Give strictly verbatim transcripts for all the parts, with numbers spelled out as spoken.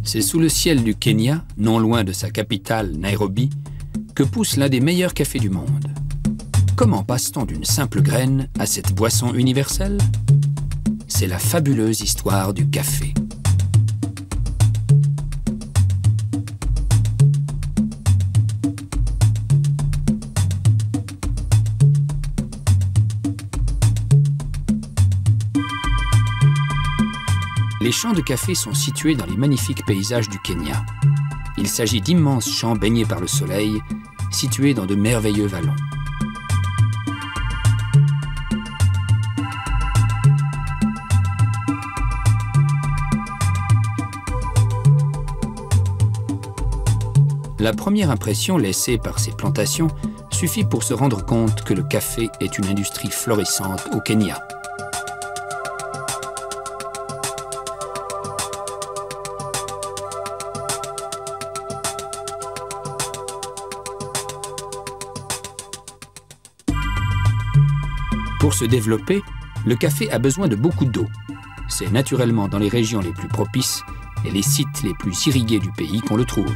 C'est sous le ciel du Kenya, non loin de sa capitale, Nairobi, que pousse l'un des meilleurs cafés du monde. Comment passe-t-on d'une simple graine à cette boisson universelle? C'est la fabuleuse histoire du café. Les champs de café sont situés dans les magnifiques paysages du Kenya. Il s'agit d'immenses champs baignés par le soleil, situés dans de merveilleux vallons. La première impression laissée par ces plantations suffit pour se rendre compte que le café est une industrie florissante au Kenya. Pour se développer, le café a besoin de beaucoup d'eau. C'est naturellement dans les régions les plus propices et les sites les plus irrigués du pays qu'on le trouve.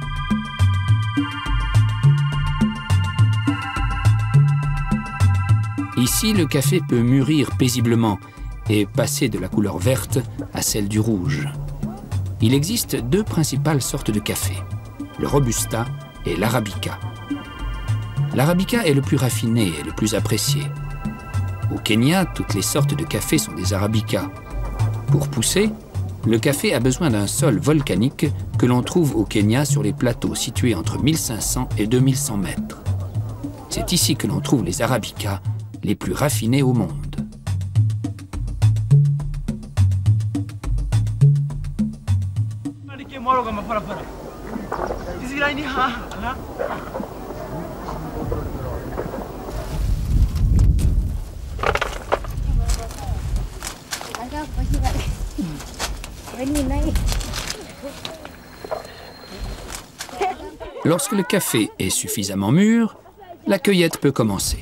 Ici, le café peut mûrir paisiblement et passer de la couleur verte à celle du rouge. Il existe deux principales sortes de café, le Robusta et l'Arabica. L'Arabica est le plus raffiné et le plus apprécié. Au Kenya, toutes les sortes de café sont des Arabica. Pour pousser, le café a besoin d'un sol volcanique que l'on trouve au Kenya sur les plateaux situés entre mille cinq cents et deux mille cent mètres. C'est ici que l'on trouve les Arabica les plus raffinés au monde. Lorsque le café est suffisamment mûr, la cueillette peut commencer.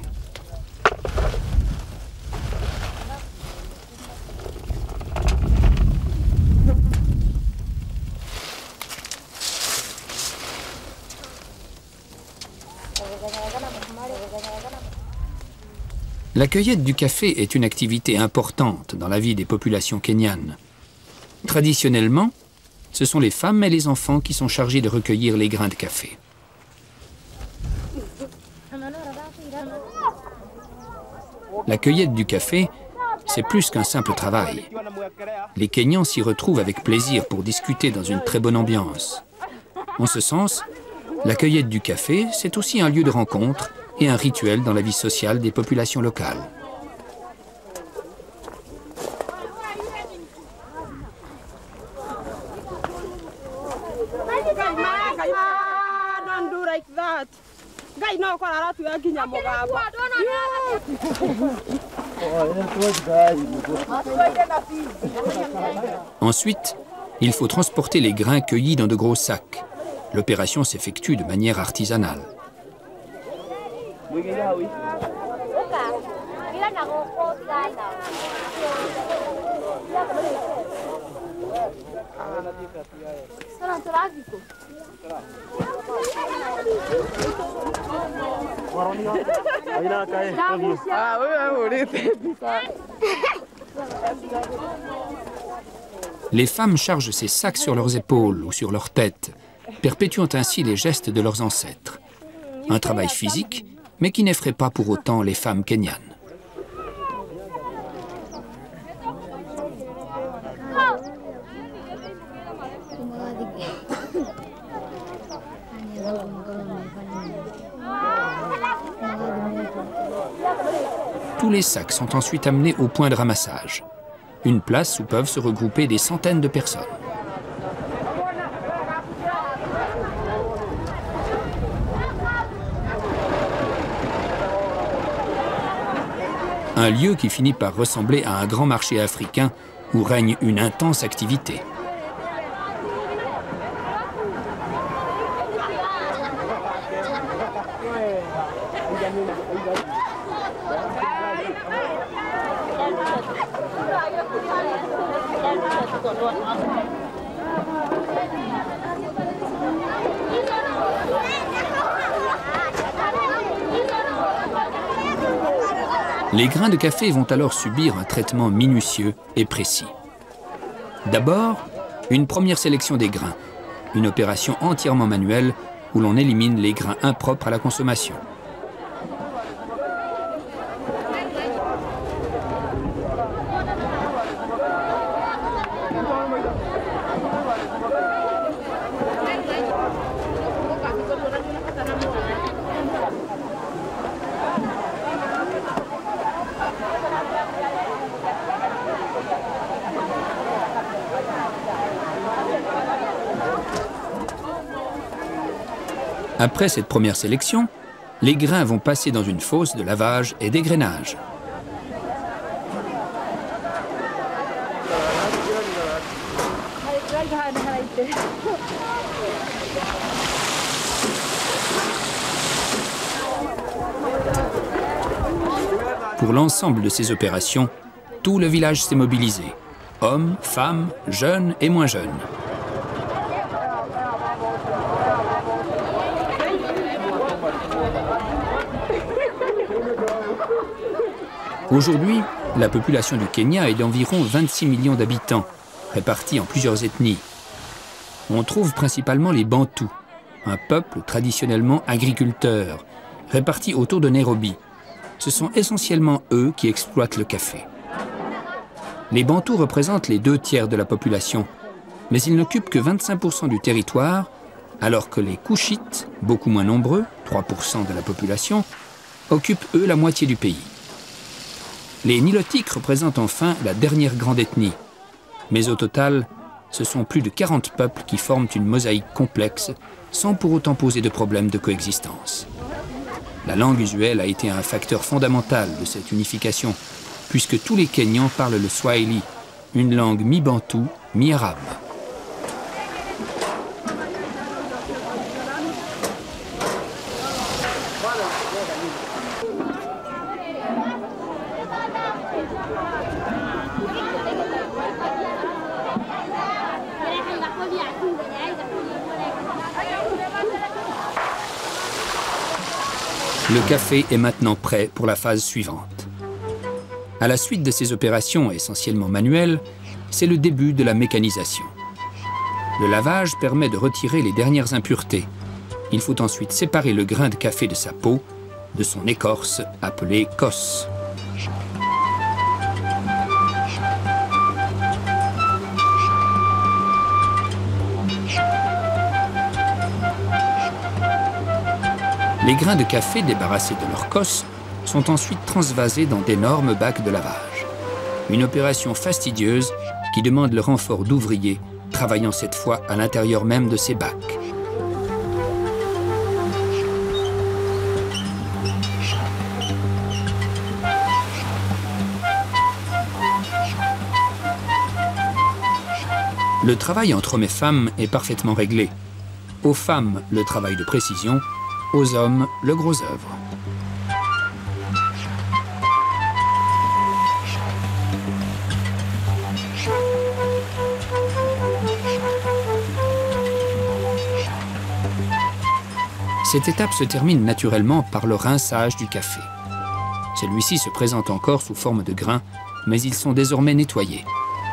La cueillette du café est une activité importante dans la vie des populations kenyanes. Traditionnellement, ce sont les femmes et les enfants qui sont chargés de recueillir les grains de café. La cueillette du café, c'est plus qu'un simple travail. Les Kenyans s'y retrouvent avec plaisir pour discuter dans une très bonne ambiance. En ce sens, la cueillette du café, c'est aussi un lieu de rencontre et un rituel dans la vie sociale des populations locales. Ensuite, il faut transporter les grains cueillis dans de gros sacs. L'opération s'effectue de manière artisanale. Les femmes chargent ces sacs sur leurs épaules ou sur leurs têtes, perpétuant ainsi les gestes de leurs ancêtres. Un travail physique, mais qui n'effraie pas pour autant les femmes kenyanes. Tous les sacs sont ensuite amenés au point de ramassage, une place où peuvent se regrouper des centaines de personnes. Un lieu qui finit par ressembler à un grand marché africain où règne une intense activité. Les grains de café vont alors subir un traitement minutieux et précis. D'abord, une première sélection des grains, une opération entièrement manuelle où l'on élimine les grains impropres à la consommation. Après cette première sélection, les grains vont passer dans une fosse de lavage et d'égrainage. Pour l'ensemble de ces opérations, tout le village s'est mobilisé. Hommes, femmes, jeunes et moins jeunes. Aujourd'hui, la population du Kenya est d'environ vingt-six millions d'habitants, répartis en plusieurs ethnies. On trouve principalement les Bantous, un peuple traditionnellement agriculteur, réparti autour de Nairobi. Ce sont essentiellement eux qui exploitent le café. Les Bantous représentent les deux tiers de la population, mais ils n'occupent que vingt-cinq pour cent du territoire, alors que les Couchites, beaucoup moins nombreux, trois pour cent de la population, occupent eux la moitié du pays. Les Nilotiques représentent enfin la dernière grande ethnie. Mais au total, ce sont plus de quarante peuples qui forment une mosaïque complexe, sans pour autant poser de problème de coexistence. La langue usuelle a été un facteur fondamental de cette unification, puisque tous les Kenyans parlent le Swahili, une langue mi-bantou, mi-arabe. Le café est maintenant prêt pour la phase suivante. À la suite de ces opérations essentiellement manuelles, c'est le début de la mécanisation. Le lavage permet de retirer les dernières impuretés. Il faut ensuite séparer le grain de café de sa peau, de son écorce appelée cosse. Les grains de café débarrassés de leur cosse sont ensuite transvasés dans d'énormes bacs de lavage. Une opération fastidieuse qui demande le renfort d'ouvriers travaillant cette fois à l'intérieur même de ces bacs. Le travail entre hommes et femmes est parfaitement réglé. Aux femmes, le travail de précision, aux hommes, le gros œuvre. Cette étape se termine naturellement par le rinçage du café. Celui-ci se présente encore sous forme de grains, mais ils sont désormais nettoyés.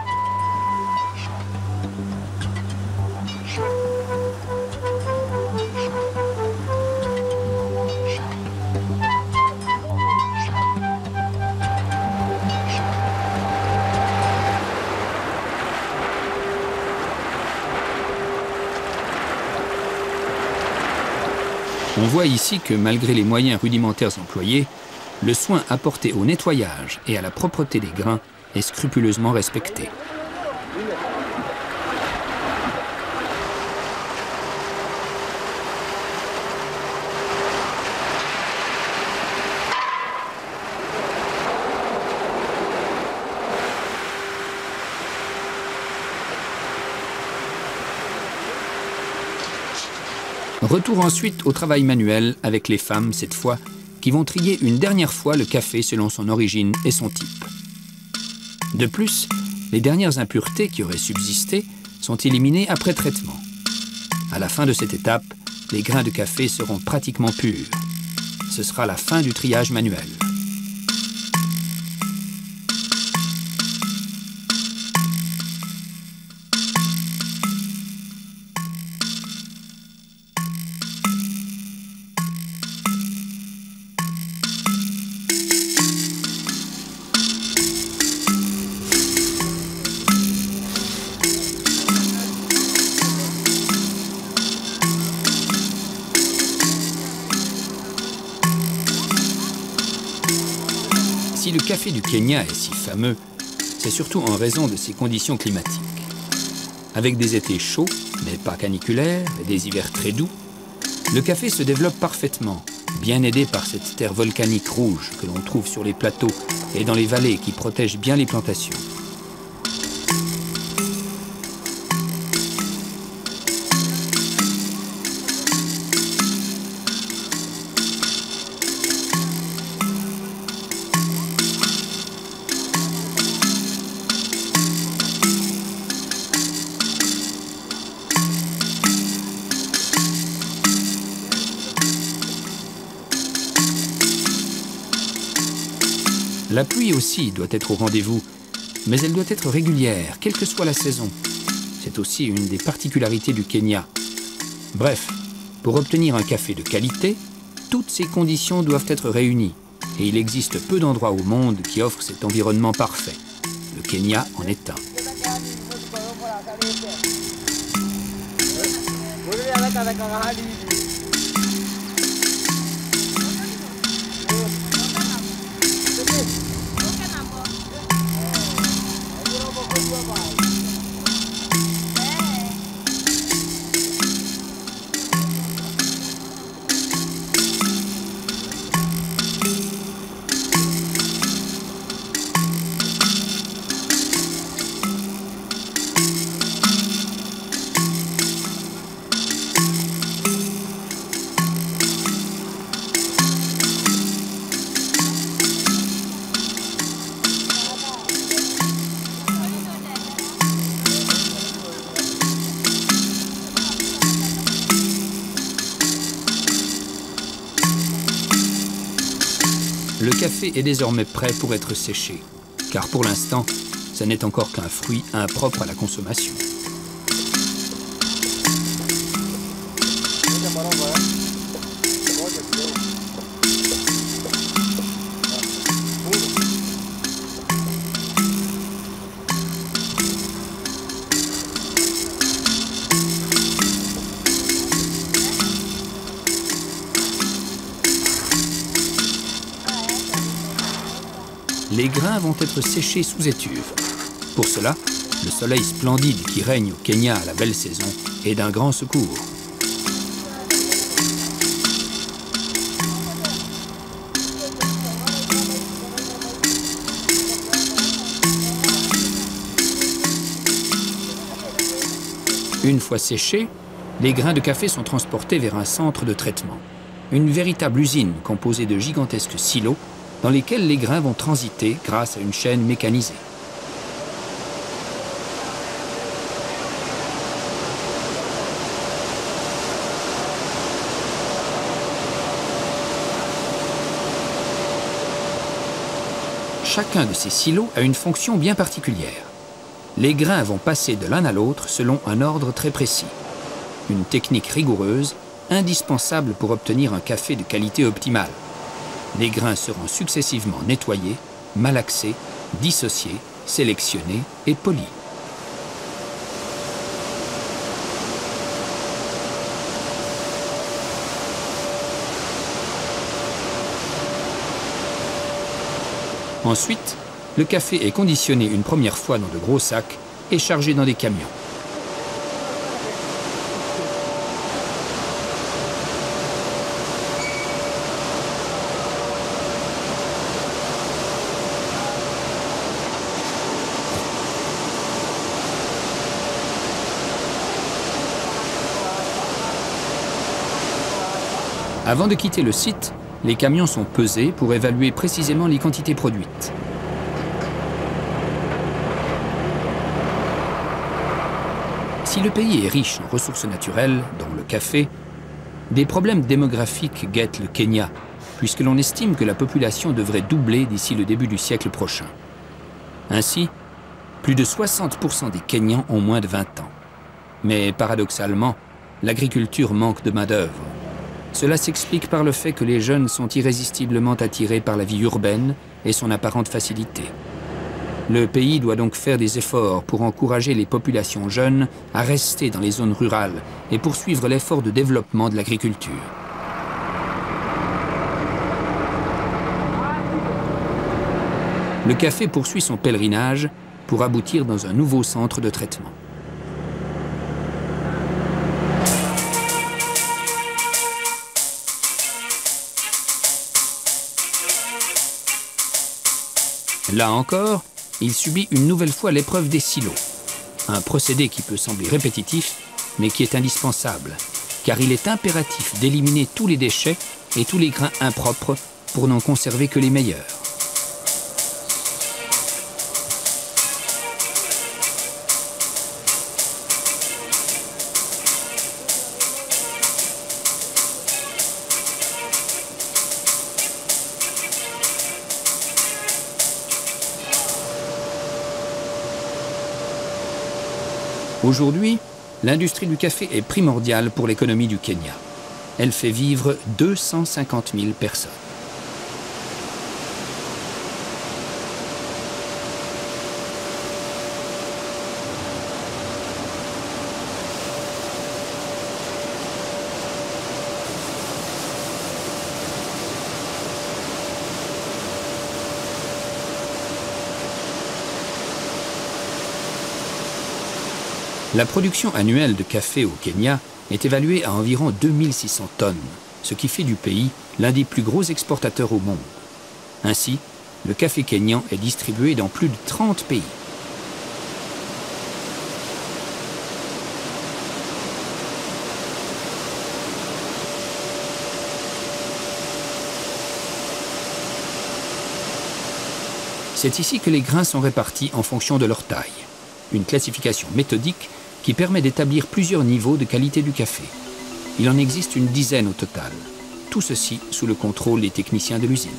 On voit ici que malgré les moyens rudimentaires employés, le soin apporté au nettoyage et à la propreté des grains est scrupuleusement respecté. Retour ensuite au travail manuel avec les femmes, cette fois, qui vont trier une dernière fois le café selon son origine et son type. De plus, les dernières impuretés qui auraient subsisté sont éliminées après traitement. À la fin de cette étape, les grains de café seront pratiquement purs. Ce sera la fin du triage manuel. café du Kenya est si fameux, c'est surtout en raison de ses conditions climatiques. Avec des étés chauds, mais pas caniculaires, et des hivers très doux, le café se développe parfaitement, bien aidé par cette terre volcanique rouge que l'on trouve sur les plateaux et dans les vallées qui protègent bien les plantations. La pluie aussi doit être au rendez-vous, mais elle doit être régulière, quelle que soit la saison. C'est aussi une des particularités du Kenya. Bref, pour obtenir un café de qualité, toutes ces conditions doivent être réunies. Et il existe peu d'endroits au monde qui offrent cet environnement parfait. Le Kenya en est un. Le café est désormais prêt pour être séché, car pour l'instant, ce n'est encore qu'un fruit impropre à la consommation. Les grains vont être séchés sous étuve. Pour cela, le soleil splendide qui règne au Kenya à la belle saison est d'un grand secours. Une fois séchés, les grains de café sont transportés vers un centre de traitement, une véritable usine composée de gigantesques silos dans lesquels les grains vont transiter grâce à une chaîne mécanisée. Chacun de ces silos a une fonction bien particulière. Les grains vont passer de l'un à l'autre selon un ordre très précis. Une technique rigoureuse, indispensable pour obtenir un café de qualité optimale. Les grains seront successivement nettoyés, malaxés, dissociés, sélectionnés et polis. Ensuite, le café est conditionné une première fois dans de gros sacs et chargé dans des camions. Avant de quitter le site, les camions sont pesés pour évaluer précisément les quantités produites. Si le pays est riche en ressources naturelles, dont le café, des problèmes démographiques guettent le Kenya, puisque l'on estime que la population devrait doubler d'ici le début du siècle prochain. Ainsi, plus de soixante pour cent des Kenyans ont moins de vingt ans. Mais paradoxalement, l'agriculture manque de main-d'œuvre. Cela s'explique par le fait que les jeunes sont irrésistiblement attirés par la vie urbaine et son apparente facilité. Le pays doit donc faire des efforts pour encourager les populations jeunes à rester dans les zones rurales et poursuivre l'effort de développement de l'agriculture. le café poursuit son pèlerinage pour aboutir dans un nouveau centre de traitement. Là encore, il subit une nouvelle fois l'épreuve des silos. Un procédé qui peut sembler répétitif, mais qui est indispensable, car il est impératif d'éliminer tous les déchets et tous les grains impropres pour n'en conserver que les meilleurs. Aujourd'hui, l'industrie du café est primordiale pour l'économie du Kenya. Elle fait vivre deux cent cinquante mille personnes. La production annuelle de café au Kenya est évaluée à environ deux mille six cents tonnes, ce qui fait du pays l'un des plus gros exportateurs au monde. Ainsi, le café kényan est distribué dans plus de trente pays. C'est ici que les grains sont répartis en fonction de leur taille. Une classification méthodique qui permet d'établir plusieurs niveaux de qualité du café. Il en existe une dizaine au total. Tout ceci sous le contrôle des techniciens de l'usine.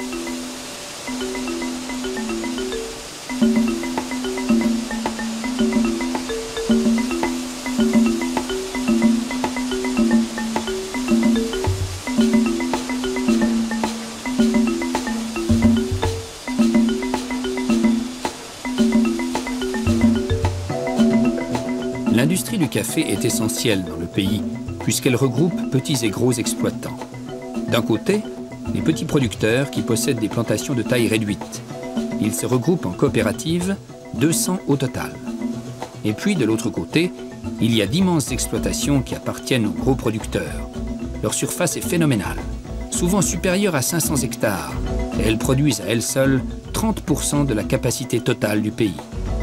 L'industrie du café est essentielle dans le pays, puisqu'elle regroupe petits et gros exploitants. D'un côté, les petits producteurs qui possèdent des plantations de taille réduite. Ils se regroupent en coopératives, deux cents au total. Et puis, de l'autre côté, il y a d'immenses exploitations qui appartiennent aux gros producteurs. Leur surface est phénoménale, souvent supérieure à cinq cents hectares, et elles produisent à elles seules trente pour cent de la capacité totale du pays.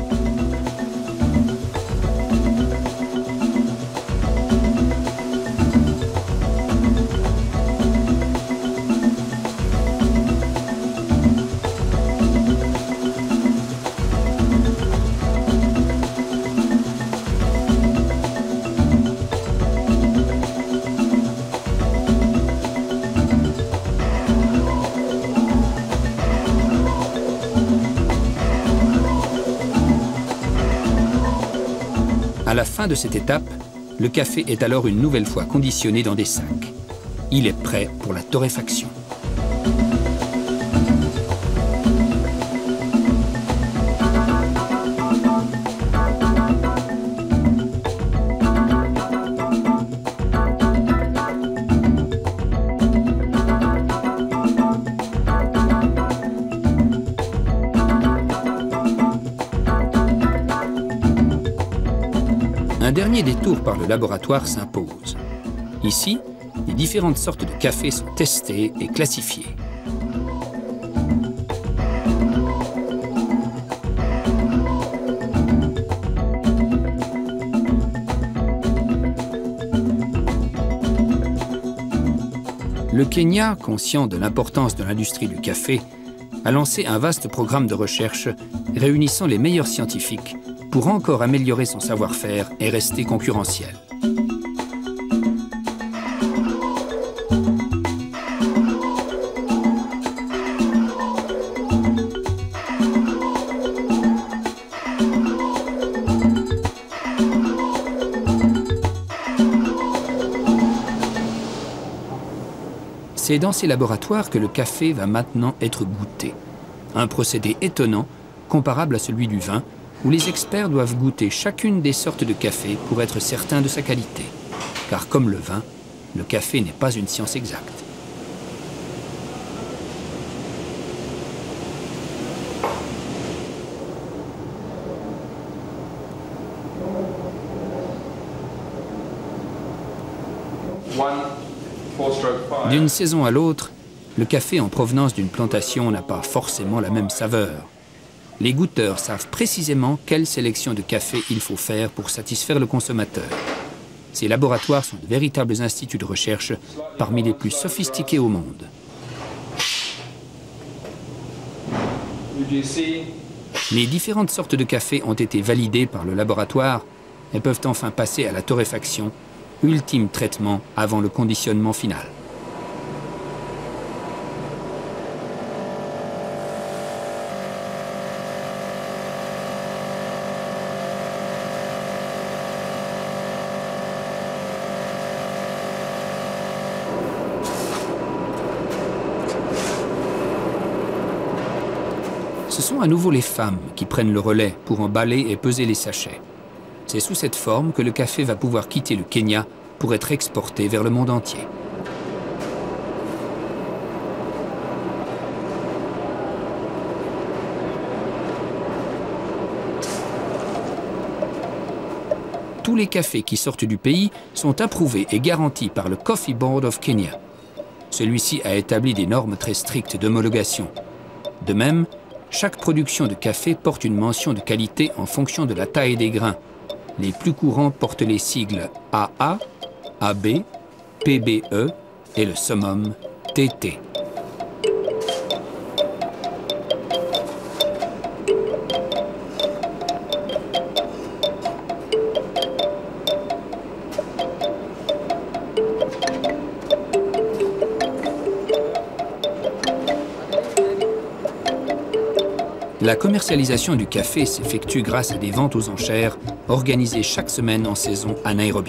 À la fin de cette étape, le café est alors une nouvelle fois conditionné dans des sacs. Il est prêt pour la torréfaction. Un dernier détour par le laboratoire s'impose. Ici, les différentes sortes de café sont testées et classifiées. Le Kenya, conscient de l'importance de l'industrie du café, a lancé un vaste programme de recherche réunissant les meilleurs scientifiques pour encore améliorer son savoir-faire et rester concurrentiel. C'est dans ces laboratoires que le café va maintenant être goûté. Un procédé étonnant, comparable à celui du vin, où les experts doivent goûter chacune des sortes de café pour être certains de sa qualité. Car comme le vin, le café n'est pas une science exacte. D'une saison à l'autre, le café en provenance d'une plantation n'a pas forcément la même saveur. Les goûteurs savent précisément quelle sélection de café il faut faire pour satisfaire le consommateur. Ces laboratoires sont de véritables instituts de recherche parmi les plus sophistiqués au monde. Les différentes sortes de café ont été validées par le laboratoire et peuvent enfin passer à la torréfaction, ultime traitement avant le conditionnement final. Ce sont à nouveau les femmes qui prennent le relais pour emballer et peser les sachets. C'est sous cette forme que le café va pouvoir quitter le Kenya pour être exporté vers le monde entier. Tous les cafés qui sortent du pays sont approuvés et garantis par le Coffee Board of Kenya. Celui-ci a établi des normes très strictes d'homologation. De même, chaque production de café porte une mention de qualité en fonction de la taille des grains. Les plus courants portent les sigles A A, A B, P B E et le summum T T. La commercialisation du café s'effectue grâce à des ventes aux enchères organisées chaque semaine en saison à Nairobi.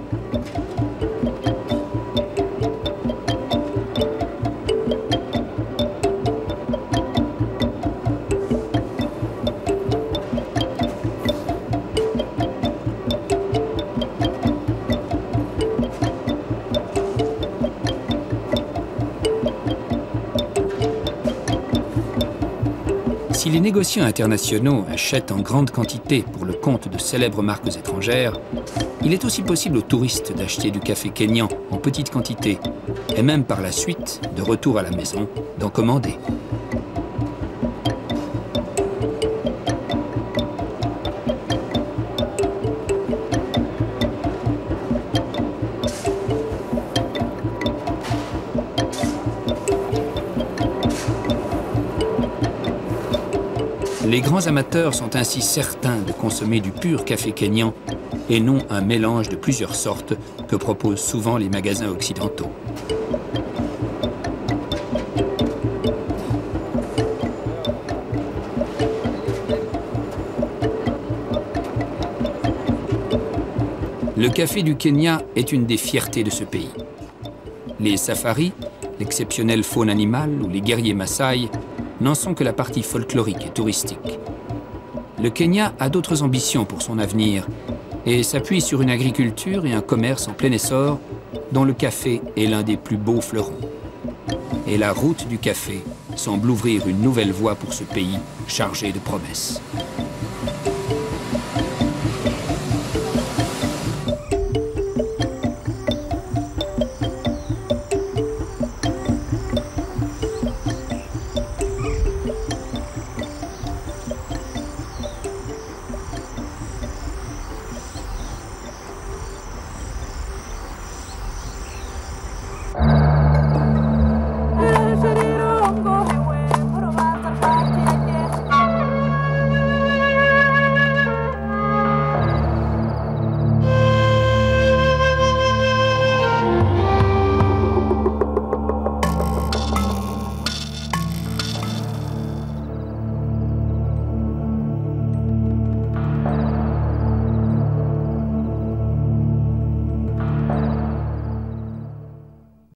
Si les négociants internationaux achètent en grande quantité pour le compte de célèbres marques étrangères, il est aussi possible aux touristes d'acheter du café kényan en petite quantité et même par la suite, de retour à la maison, d'en commander. Les grands amateurs sont ainsi certains de consommer du pur café kényan et non un mélange de plusieurs sortes que proposent souvent les magasins occidentaux. Le café du Kenya est une des fiertés de ce pays. Les safaris, l'exceptionnelle faune animale ou les guerriers Maasai n'en sont que la partie folklorique et touristique. Le Kenya a d'autres ambitions pour son avenir et s'appuie sur une agriculture et un commerce en plein essor dont le café est l'un des plus beaux fleurons. Et la route du café semble ouvrir une nouvelle voie pour ce pays chargé de promesses.